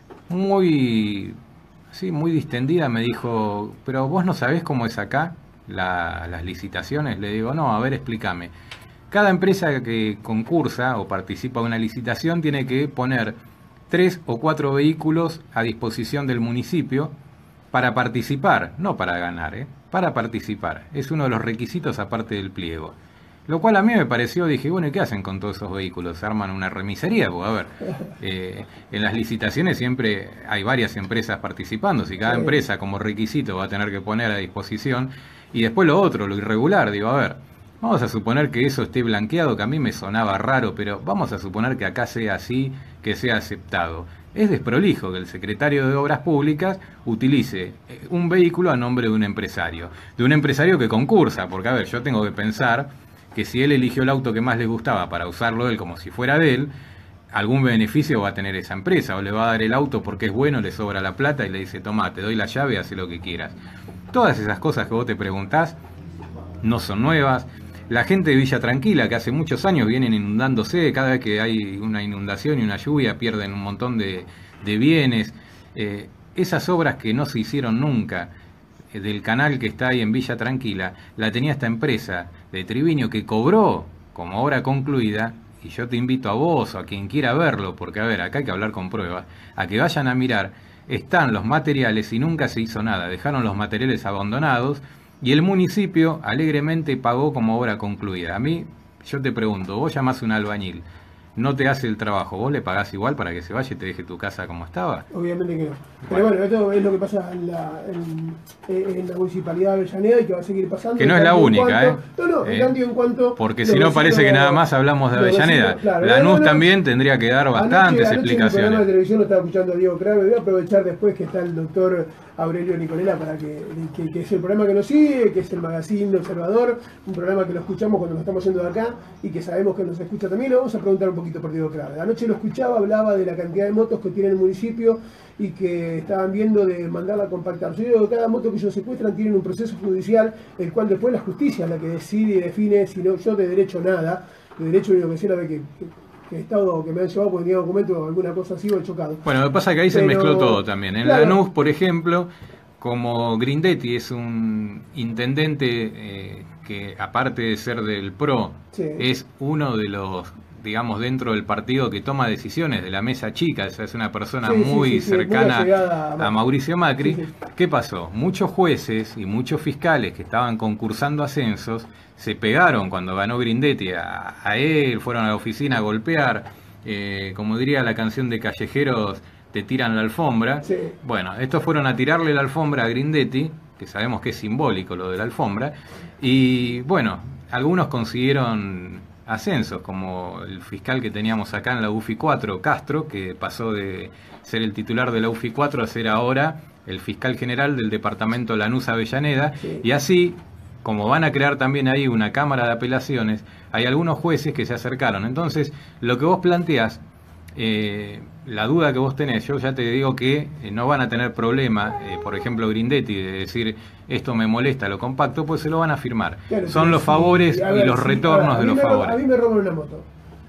S2: muy distendida, me dijo, pero vos no sabés cómo es acá las licitaciones. Le digo, no, a ver, explícame. Cada empresa que concursa o participa en una licitación tiene que poner 3 o 4 vehículos a disposición del municipio para participar, no para ganar, para participar. Es uno de los requisitos aparte del pliego. Lo cual a mí me pareció, dije, bueno, ¿y qué hacen con todos esos vehículos? ¿Se arman una remisería? Porque, a ver, en las licitaciones siempre hay varias empresas participando. Si cada empresa como requisito va a tener que poner a disposición. Y después lo otro, lo irregular, digo, a ver, vamos a suponer que eso esté blanqueado, que a mí me sonaba raro, pero vamos a suponer que acá sea así, que sea aceptado. Es desprolijo que el secretario de Obras Públicas utilice un vehículo a nombre de un empresario que concursa, porque, a ver, yo tengo que pensar que si él eligió el auto que más le gustaba para usarlo él como si fuera de él, algún beneficio va a tener esa empresa, o le va a dar el auto porque es bueno, le sobra la plata y le dice, toma, te doy la llave, haz lo que quieras. Todas esas cosas que vos te preguntás no son nuevas. La gente de Villa Tranquila, que hace muchos años vienen inundándose, cada vez que hay una inundación y una lluvia pierden un montón de bienes. Esas obras que no se hicieron nunca, del canal que está ahí en Villa Tranquila, la tenía esta empresa de Triviño que cobró como obra concluida, y yo te invito a vos o a quien quiera verlo, porque a ver, acá hay que hablar con pruebas, a que vayan a mirar, están los materiales y nunca se hizo nada, dejaron los materiales abandonados y el municipio alegremente pagó como obra concluida. A mí, yo te pregunto, vos llamás a un albañil, no te hace el trabajo, ¿vos le pagás igual para que se vaya y te deje tu casa como estaba?
S1: Obviamente que no. Pero bueno, esto es lo que pasa en la municipalidad de Avellaneda y que va a seguir pasando.
S2: Que no es la única,
S1: en tanto y en cuanto...
S2: Porque si no parece que nada más hablamos de Avellaneda. Claro, Lanús también tendría que dar bastantes explicaciones. En el programa
S1: de televisión lo estaba escuchando Diego Crave, voy a aprovechar después que está el doctor Aurelio Nicolella para que es el programa que nos sigue, que es el Magazine de Observador, un programa que lo escuchamos cuando lo estamos yendo de acá y que sabemos que nos escucha también. Lo vamos a preguntar un poquito por Diego Crave. Anoche lo escuchaba, hablaba de la cantidad de motos que tiene el municipio y que estaban viendo de mandarla a compactar. Yo digo que cada moto que ellos secuestran tienen un proceso judicial, el cual después la justicia es la que decide y define, si no, yo de derecho nada, de derecho lo que sé era que el Estado que me han llevado porque tenía documentos o alguna cosa así o he chocado.
S2: Bueno, lo que pasa es que ahí se mezcló todo también. En Lanús, por ejemplo, como Grindetti es un intendente que aparte de ser del PRO, es uno de los, digamos, dentro del partido que toma decisiones de la mesa chica, es una persona muy cercana a Mauricio Macri. ¿Qué pasó? Muchos jueces y muchos fiscales que estaban concursando ascensos se pegaron cuando ganó Grindetti a él, fueron a la oficina a golpear, como diría la canción de Callejeros, te tiran la alfombra. Bueno, estos fueron a tirarle la alfombra a Grindetti, que sabemos que es simbólico lo de la alfombra, y bueno, algunos consiguieron ascensos, como el fiscal que teníamos acá en la UFI 4, Castro, que pasó de ser el titular de la UFI 4 a ser ahora el fiscal general del departamento Lanús Avellaneda, y así, como van a crear también ahí una cámara de apelaciones, hay algunos jueces que se acercaron. Entonces, lo que vos planteás, la duda que vos tenés, yo ya te digo que no van a tener problema, por ejemplo Grindetti, de decir esto me molesta, lo compacto, pues se lo van a firmar.
S1: Claro,
S2: son los favores y los retornos de los favores.
S1: A mí me roban una moto.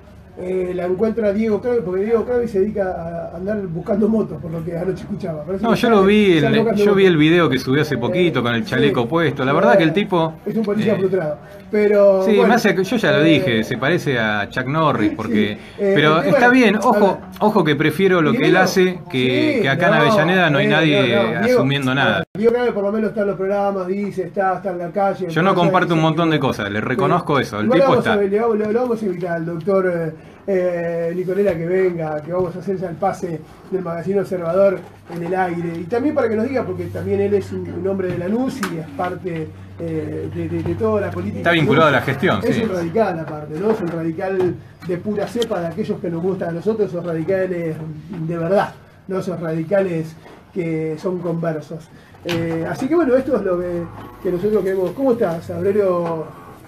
S1: La encuentra Diego Kravis, porque Diego Kravis se dedica a andar buscando motos, por lo que anoche escuchaba.
S2: No, yo lo vi, yo vi el video que subió hace poquito con el chaleco puesto. La verdad que el tipo
S1: es un policía frustrado. Pero
S2: sí,
S1: bueno,
S2: me hace, yo ya lo dije, se parece a Chuck Norris, porque sí, pero está bien, ojo que prefiero lo que él hace que acá en Avellaneda no hay nadie asumiendo nada.
S1: Diego Kravis por lo menos está en los programas, dice, está en la calle.
S2: Yo no comparto un montón de cosas, le reconozco eso, el tipo está.
S1: Le vamos a invitar al doctor Nicolera que venga, que vamos a hacer ya el pase del Magazine Observador en el aire, y también para que nos diga, porque también él es un hombre de Lanús y es parte de toda la política.
S2: Está vinculado a la gestión,
S1: es
S2: sí.
S1: Un radical aparte, ¿no? Es un radical de pura cepa, de aquellos que nos gustan a nosotros, esos radicales de verdad, no esos radicales que son conversos. Así que bueno, esto es lo que nosotros queremos. ¿Cómo estás, Aurelio?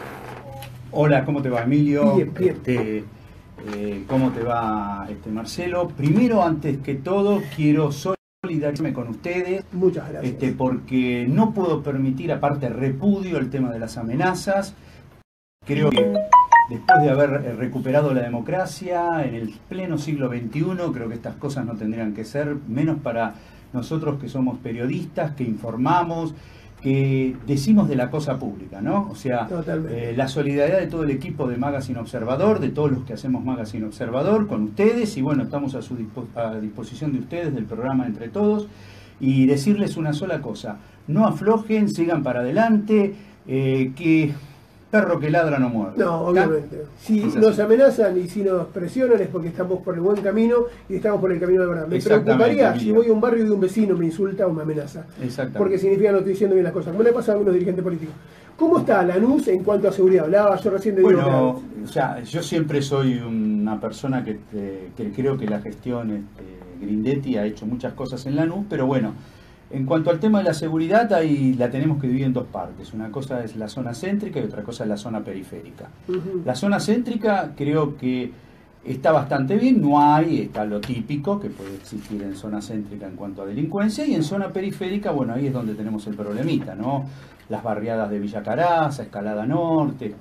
S3: Hola, ¿cómo te va, Emilio?
S1: Bien, bien.
S3: ¿Cómo te va, Marcelo? Primero, antes que todo, quiero solidarizarme con ustedes.
S1: Muchas gracias.
S3: Porque no puedo permitir, aparte repudio el tema de las amenazas. Creo que después de haber recuperado la democracia en el pleno siglo XXI, creo que estas cosas no tendrían que ser, menos para nosotros que somos periodistas, que informamos, que decimos de la cosa pública, ¿no? O sea, la solidaridad de todo el equipo de Magazine Observador, de todos los que hacemos Magazine Observador, con ustedes, y bueno, estamos a disposición de ustedes, del programa Entre Todos, y decirles una sola cosa: no aflojen, sigan para adelante, que perro que ladra no muerde.
S1: No, obviamente. Si nos amenazan y si nos presionan es porque estamos por el buen camino y estamos por el camino de verdad. Me preocuparía si voy a un barrio y un vecino me insulta o me amenaza. Porque significa no estoy diciendo bien las cosas. Como le pasa a algunos dirigentes políticos. ¿Cómo está Lanús en cuanto a seguridad? Hablaba yo recién de
S3: Bueno, o sea, yo siempre soy una persona que creo que la gestión Grindetti ha hecho muchas cosas en Lanús, pero bueno, en cuanto al tema de la seguridad, ahí la tenemos que dividir en dos partes. Una cosa es la zona céntrica y otra cosa es la zona periférica. La zona céntrica creo que está bastante bien, está lo típico que puede existir en zona céntrica en cuanto a delincuencia, y en zona periférica, bueno, ahí es donde tenemos el problemita, ¿no? Las barriadas de Villa Caraza, Escalada Norte,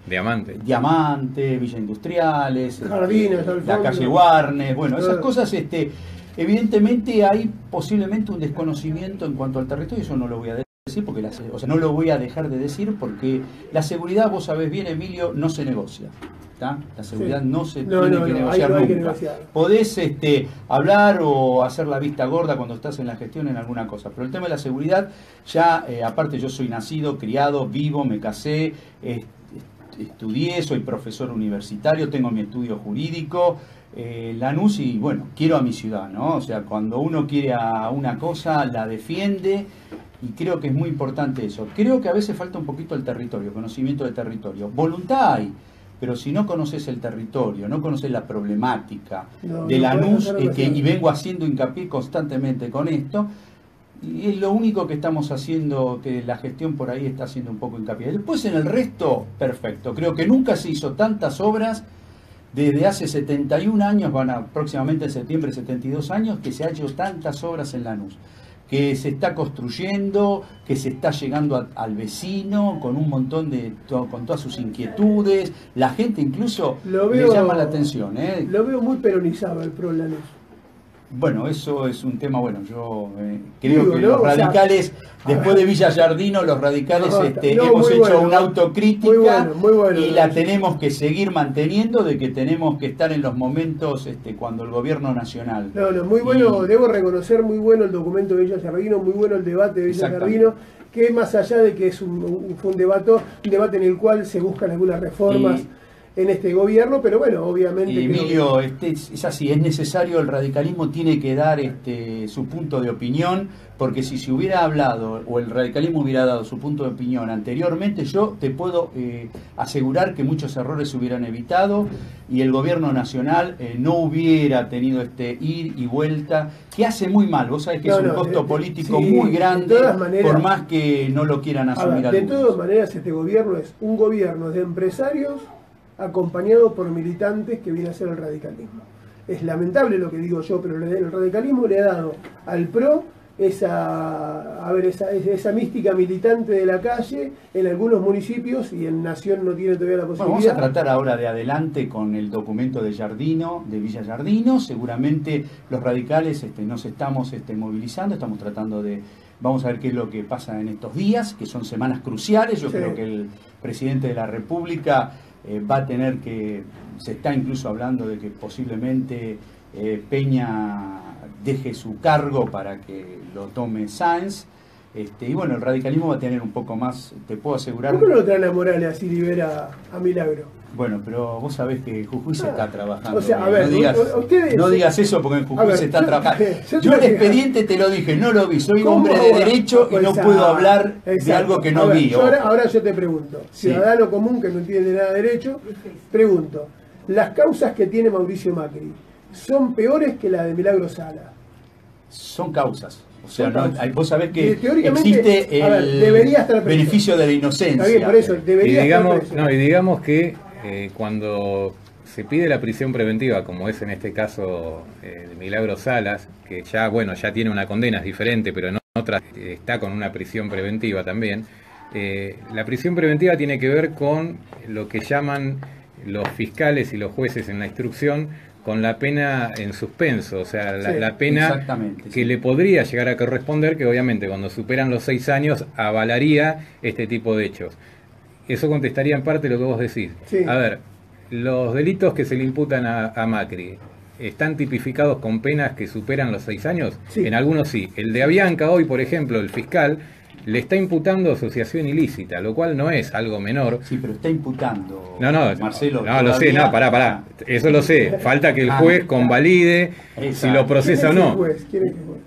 S3: Diamante, Villa Industriales,
S1: Jardines,
S3: la calle Warnes, bueno, esas cosas, evidentemente hay posiblemente un desconocimiento en cuanto al territorio, eso no lo voy a decir, porque no lo voy a dejar de decir, porque la seguridad, vos sabés bien, Emilio, no se negocia. ¿Tá? La seguridad no se tiene que negociar nunca. Podés hablar o hacer la vista gorda cuando estás en la gestión en alguna cosa, pero el tema de la seguridad, ya aparte yo soy nacido, criado, vivo, me casé, estudié, soy profesor universitario, tengo mi estudio jurídico, Lanús, y bueno, quiero a mi ciudad, ¿no? O sea, cuando uno quiere a una cosa, la defiende, y creo que es muy importante eso. Creo que a veces falta un poquito el territorio, conocimiento del territorio. Voluntad hay, pero si no conoces el territorio, no conoces la problemática de Lanús, y vengo haciendo hincapié constantemente con esto, y es lo único que estamos haciendo, que la gestión por ahí está haciendo un poco hincapié. Después en el resto, perfecto. Creo que nunca se hizo tantas obras desde hace 71 años, van a próximamente en septiembre 72 años, que se ha hecho tantas obras en Lanús, que se está construyendo, que se está llegando al vecino con un montón con todas sus inquietudes. La gente incluso le llama la atención.
S1: Lo veo muy peronizado el PRO Lanús.
S3: Bueno, eso es un tema, bueno, yo creo que los radicales, después de Villa Giardino, los radicales hemos hecho una autocrítica y la tenemos que seguir manteniendo, de que tenemos que estar en los momentos cuando el gobierno nacional.
S1: Muy bueno, debo reconocer, muy bueno el documento de Villa Giardino, muy bueno el debate de Villa Giardino, que más allá de que fue un debate en el cual se buscan algunas reformas en este gobierno, pero bueno, obviamente...
S3: Emilio, es así, es necesario, el radicalismo tiene que dar su punto de opinión, porque si se hubiera hablado, o el radicalismo hubiera dado su punto de opinión anteriormente, yo te puedo asegurar que muchos errores se hubieran evitado, y el gobierno nacional no hubiera tenido ir y vuelta, que hace muy mal. Vos sabés que es un costo político muy grande, por más que no lo quieran asumir.
S1: De todas maneras, este gobierno es un gobierno de empresarios acompañado por militantes que viene a ser el radicalismo. es lamentable lo que digo yo, pero el radicalismo le ha dado al PRO esa mística militante de la calle en algunos municipios, y en Nación no tiene todavía la posibilidad.
S3: Bueno, vamos a tratar ahora de adelante con el documento de Giardino, de Villa Giardino. Seguramente los radicales nos estamos movilizando, estamos tratando de... Vamos a ver qué es lo que pasa en estos días, que son semanas cruciales. Yo creo que el presidente de la República va a tener que... Se está incluso hablando de que posiblemente Peña deje su cargo para que lo tome Sáenz. Y bueno, el radicalismo va a tener un poco más, te puedo asegurar...
S1: ¿Por qué no lo traen a Morales así libera a Milagro?
S3: Bueno, pero vos sabés que en Jujuy se está trabajando.
S1: O sea, a ver,
S3: no digas eso porque en Jujuy se está trabajando. Yo el expediente te lo dije, no lo vi. Soy un hombre de derecho y no puedo hablar de algo que no vi.
S1: Ahora yo te pregunto, ciudadano común que no entiende nada de derecho, pregunto, ¿las causas que tiene Mauricio Macri son peores que la de Milagro Sala?
S3: Son causas. O sea, vos sabés que
S1: existe
S3: el beneficio de la inocencia.
S1: Está bien, por eso, debería estar preso.
S2: Y digamos que cuando se pide la prisión preventiva, como es en este caso de Milagro Salas, que ya tiene una condena, es diferente, pero en otra está con una prisión preventiva también, la prisión preventiva tiene que ver con lo que llaman los fiscales y los jueces en la instrucción con la pena en suspenso, o sea, la pena que le podría llegar a corresponder, que obviamente cuando superan los 6 años avalaría este tipo de hechos. Eso contestaría en parte lo que vos decís.
S1: Sí.
S2: A ver, los delitos que se le imputan a Macri, ¿están tipificados con penas que superan los 6 años?
S1: Sí.
S2: En algunos sí. El de Avianca hoy, por ejemplo, el fiscal le está imputando asociación ilícita, lo cual no es algo menor.
S3: Sí, pero está imputando.
S2: Marcelo. No, lo sé, pará. Eso lo sé. Falta que el juez convalide si lo procesa o no.
S1: ¿Quién es el juez?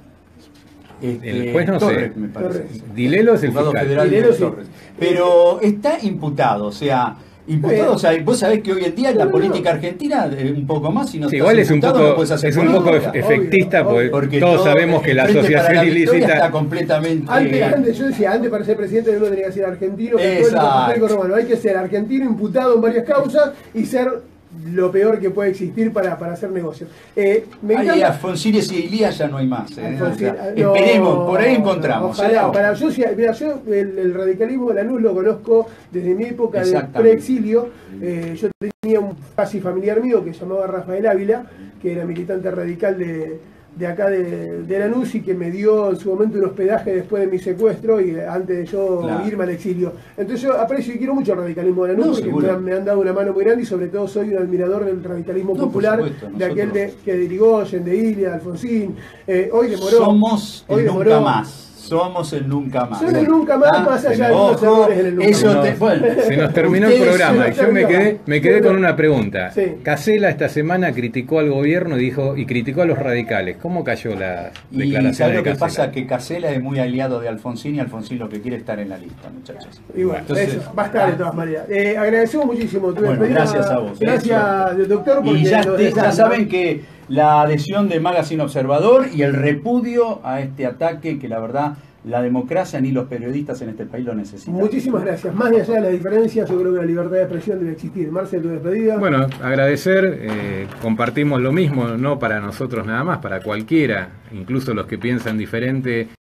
S2: El juez no
S3: Torres,
S2: sé.
S3: me parece.
S2: Dilelo es el fiscal.
S3: Dilelo, sí. Pero está imputado, o sea, o sea, vos sabés que hoy en día en la política argentina un poco más, si no
S2: igual es un poco efectista, porque todos sabemos que la asociación ilícita
S3: está completamente...
S1: Antes yo decía, antes para ser presidente uno tenía que ser argentino, romano. Hay que ser argentino imputado en varias causas y ser lo peor que puede existir para hacer negocios.
S3: Alfonsines y Elías ya no hay más. Esperemos, por ahí encontramos.
S1: Ojalá. Yo el radicalismo de Lanús lo conozco desde mi época de preexilio. Yo tenía un casi familiar mío que se llamaba Rafael Ávila, que era militante radical de acá de Lanús, y que me dio en su momento un hospedaje después de mi secuestro y antes de yo irme al exilio. Entonces yo aprecio y quiero mucho el radicalismo de Lanús, porque me han dado una mano muy grande, y sobre todo soy un admirador del radicalismo popular, de aquel que de Irigoyen, de Ilia, de Alfonsín, hoy de Moró.
S3: Somos el nunca más. Somos el nunca más.
S1: Son el nunca más, más allá de los errores en el nunca más.
S2: Se nos terminó el programa y yo me quedé con una pregunta. Casella esta semana criticó al gobierno y criticó a los radicales. ¿Cómo cayó la declaración de Casella?
S3: ¿Sabes lo que pasa? Que Casella es muy aliado de Alfonsín, y Alfonsín lo que quiere es estar en la lista, muchachos.
S1: Y bueno, entonces, eso, va a estar de todas maneras. Agradecemos muchísimo tu
S3: gracias a vos.
S1: Gracias, doctor.
S3: Y ya saben que la adhesión de Magazine Observador y el repudio a este ataque, que la verdad la democracia ni los periodistas en este país lo necesitan.
S1: Muchísimas gracias. Más allá de las diferencias, yo creo que la libertad de expresión debe existir. Marcelo, tu despedida.
S2: Bueno, agradecer, compartimos lo mismo, no para nosotros nada más, para cualquiera, incluso los que piensan diferente.